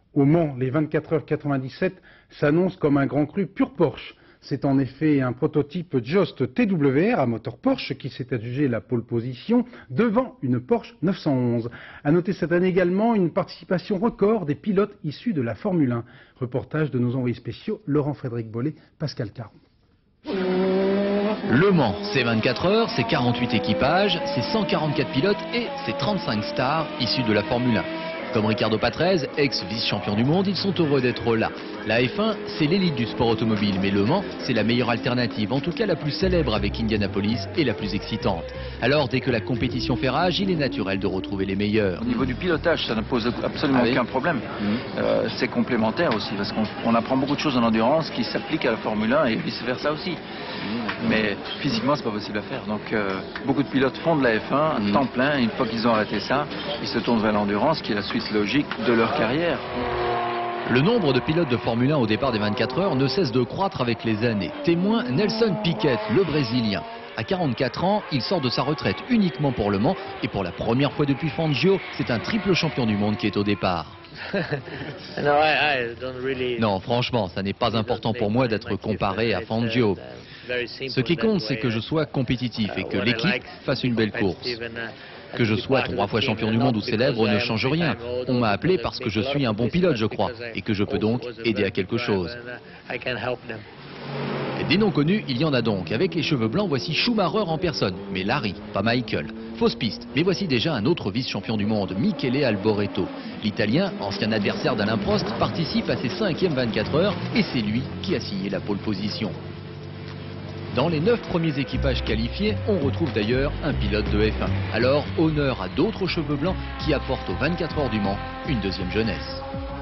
Au Mans, les 24h 97 s'annoncent comme un grand cru pur Porsche. C'est en effet un prototype Jost TWR à moteur Porsche qui s'est adjugé la pole position devant une Porsche 911. À noter cette année également une participation record des pilotes issus de la Formule 1. Reportage de nos envoyés spéciaux Laurent-Frédéric Bollet, Pascal Caron. Le Mans, c'est 24 heures, c'est 48 équipages, c'est 144 pilotes et c'est 35 stars issus de la Formule 1. Comme Ricardo Patrese, ex-vice-champion du monde, ils sont heureux d'être là. La F1, c'est l'élite du sport automobile, mais Le Mans, c'est la meilleure alternative, en tout cas la plus célèbre avec Indianapolis et la plus excitante. Alors, dès que la compétition fait rage, il est naturel de retrouver les meilleurs. Au niveau du pilotage, ça ne pose absolument aucun problème. C'est complémentaire aussi, parce qu'on apprend beaucoup de choses en endurance qui s'appliquent à la Formule 1 et vice-versa aussi. Mais physiquement, c'est pas possible à faire. Donc, beaucoup de pilotes font de la F1 temps plein. Et une fois qu'ils ont arrêté ça, ils se tournent vers l'endurance, qui est la suite logique de leur carrière. Le nombre de pilotes de Formule 1 au départ des 24 heures ne cesse de croître avec les années. Témoin Nelson Piquet, le Brésilien. À 44 ans, il sort de sa retraite uniquement pour Le Mans. Et pour la première fois depuis Fangio, c'est un triple champion du monde qui est au départ. Non, franchement, ça n'est pas important pour moi d'être comparé à Fangio. Ce qui compte, c'est que je sois compétitif et que l'équipe fasse une belle course. Que je sois 3 fois champion du monde ou célèbre ne change rien. On m'a appelé parce que je suis un bon pilote, je crois, et que je peux donc aider à quelque chose. Des noms connus, il y en a donc. Avec les cheveux blancs, voici Schumacher en personne. Mais Larry, pas Michael. Fausse piste, mais voici déjà un autre vice-champion du monde, Michele Alboreto. L'Italien, ancien adversaire d'Alain Prost, participe à ses 5e 24 heures et c'est lui qui a signé la pole position. Dans les 9 premiers équipages qualifiés, on retrouve d'ailleurs un pilote de F1. Alors, honneur à d'autres cheveux blancs qui apportent aux 24 heures du Mans une deuxième jeunesse.